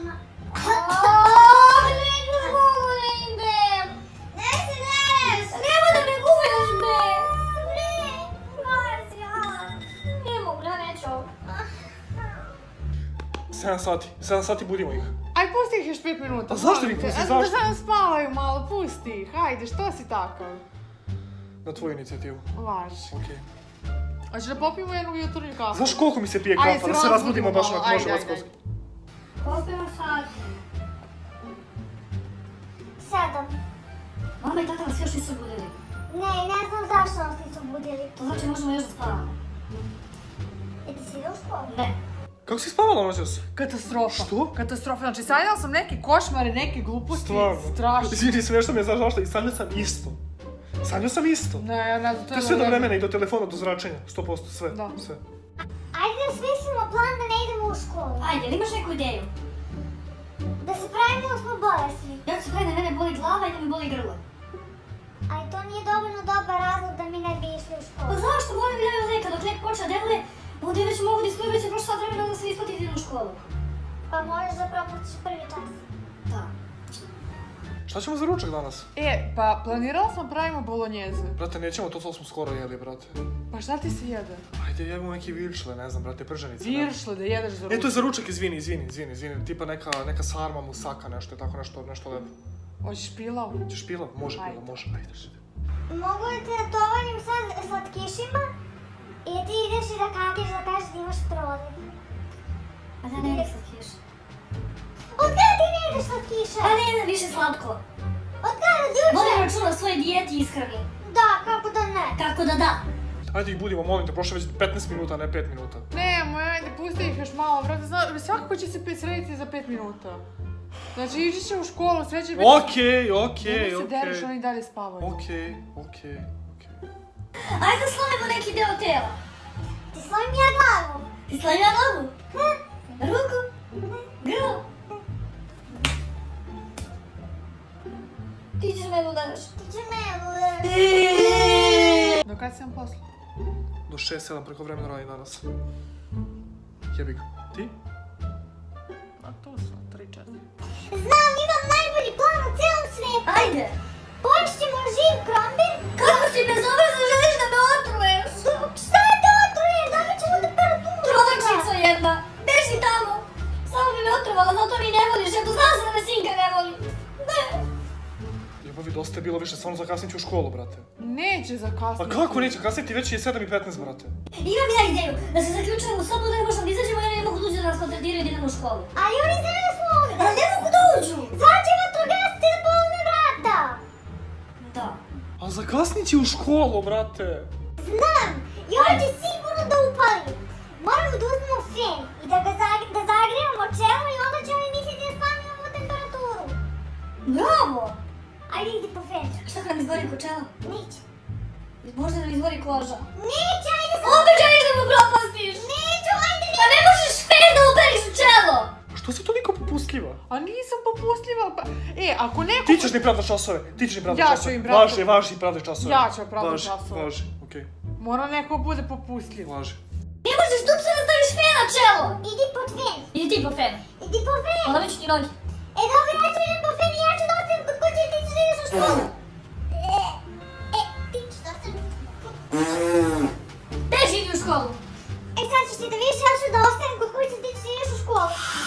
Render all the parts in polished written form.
Neću školu ne idem. Ne se nereš. Nemoj da me guljaš, be. Ne mogu, ja neću ovo. 7 sati budimo ih. Aj, pusti ih još 5 minuta. A zašto ih pusti, zašto? Da sam spavaju malo, pusti ih, hajde, što si takav? Na tvoju inicijativu. Važi. Okej. Hoćeš da popijemo jednu jutarnju kafu? Znaš koliko mi se pije kafa, da se razbudimo baš ako može vatskoski. Koliko sad? 7. Mama i tata vas još nisu budili. Ne znam zašto nas nisu budili. To znači možemo još da spavamo. I ti si ide u školu? Ne. Kako si spavala noćas? Katastrofa. Što? Katastrofa, znači sanjala sam neke košmare, neke gluposti. Stvarno? Strašno. Izvini se, nešto mi je zašto i sanjao sam isto. Sanjao sam isto. Ne, ne, to je sve do vremena i do telefona, do zračenja. 100%, sve. Da. Sve. Ajde da smislimo plan da ne idemo u školu. Ajde, ili imaš neku ideju? Da se pravimo da smo bolesni. Ja ću se pravi da mene boli glava i da mi boli grlo. Ali to nije dovoljno dobar razlog da mi ne bi išli u školu. Pa zašto? Moram bi javio leka, dok lek počeo deluje, onda već mogu da ispraviti već je prošlo sat vremena da se isplati idem u školu. Pa možeš da propustiš prvi čas. Da. Šta ćemo za ručak danas? Pa planirala sam pravimo bolonjeze. Brate, nećemo, to smo skoro jeli, brate. Pa šta ti se jede? Ajde, jebimo neki viršle, ne znam, brate, prženice. Viršle, da jedeš za ručak. To je za ručak, izvini. Tipa neka sarma, musaka, nešto, tako nešto lepo. Hoćeš pilav? Ćeš pilav? Može pilav, može, ajde šede. Mogu da te natovarim sad slatkišima i ti ideš i da kakeš da kažeš da imaš proliv. A da ne ideš slatkiš? Od kada ti ne ideš slatkiša? Pa ne idem više slatko. Od kada od juče? Volim računa o svojoj dijeti i ishrani. Da, kako da ne? Kako da da? Ajde ih budimo, molim te, prošlo već 15 minuta, ne 5 minuta. Nemoj, ajde, pusti ih još malo, brate, svakako će se srediti za 5 minuta. Znači, ići će u školu, sve će biti... Okej. Nemoj se deriš, oni dalje spavaju. Okej. Ajde da slomimo neki deo tela. Ti slomim ja glavu. Ti slomim ja glavu? Ruku? Grlo? Ti ćeš me udaraš. Do kad si vam posla? Do 6-7 preko vremena radim danas. Jebi ga. Ti? A tu sam, 3-4. Znam, imam najbolji plan u cijelom svijetu. Ajde. Počet ćemo živ krompir. Kako si bezobrazno želiš da me otruješ? Šta je te otruješ? Dobit ćemo temperaturu. Trudničica jedna. Beži tamo. Samo bi me otrovala, zato mi ne voliš. Eto, znam se da me sinka ne voli. Ne. Ljubavi, dosta je bilo više, stvarno zakasnit ću u školu, brate. Neće zakasniti. Pa kako neće kasniti? Već je 7:15, brate. Imam ja ideju, da se zaključujemo u sobu da ne možemo da izađemo jer ne mogu da uđu da nas maltretiraju i da idemo u školu. Ali oni se ne smo ovdje. Ali ne mogu da uđu. Zvaće vatrogasci da polome vrata. Da. A zakasnit će u školu, brate. Znam, i ovo će sigurno da upali. Moramo da uzmemo fen i da zagrijemo čelo i onda ćemo misliti da stvarno imamo temperaturu. Bravo! Ajde idi po fen. Šta kad nam izgori ko čelo? Neće. Možda nam izgori koža. Neće, ajde sam... Opet želiš da mu propastiš! Neću, ajde! Pa ne možeš fen da uperiš u čelo! Što si toliko popustljiva? A nisam popustljiva, pa... ako neko... Ti ćeš mi pravdaš časove, Ja ću im pravdati. Važi pravdaš časove. Ja ću pravdati časove. Važi, okej. Mora neko bude popustljiv. Važi. Ne možeš tu se da staviš fen na čelo! Idi po fen. Idi ti po fen. Idi po fen. Polomit ću ti nogi. Dobro, ja ću idem po fen i ja ću da ostavim kod kuće i ti ćeš da ideš u školu. Ti ćeš da ostavim kod kuće. Beži, idi u školu. Sad ćeš ti da vidiš, ja ću da ostavim kod kuće i ti ćeš da ideš u školu.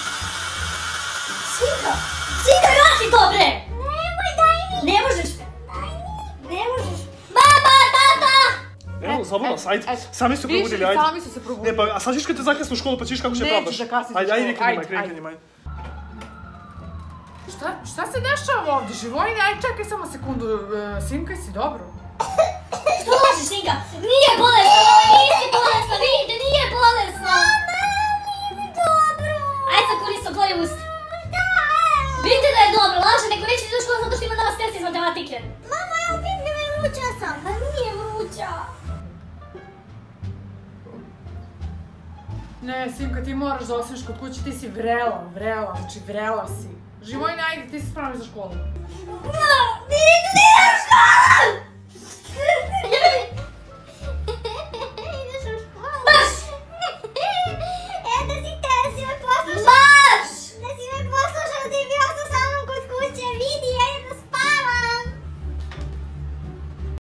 Sinka, gasi to bre! Nemoj, daj mi! Ne možeš! Daj mi! Ne možeš! Mama, tata! Evo, zabavno, ajde, sami su probudili, ajde. Sami su se probudili. Ne, pa, a sad ćeš kad te zakasnu u školu, pa ćeš kako će pravdaš. Nećeš zakasniti u školu, Ajde, kreni ka njima, ajde. Šta se dešava ovdje? Živojne, aj čekaj samo sekundu, Simka, si dobro? Što lažiš, Sinka? Nije bolesna! Nisi bolesna, vidite, nije bolesna! Mama, nije mi dobro! Ajde sad koristo tvoje usta. Vidite da je dobro, laže, neko neće ići u školu zato što ima danas test iz matematike. Mama, ja opet ne vruća sam. Pa nije vruća. Ne, Simka, ti moraš da ostaneš kod kuće, ti si vrela, znači vrela si. Živojne, ajde, ti si spremna za školu. Nije u školu!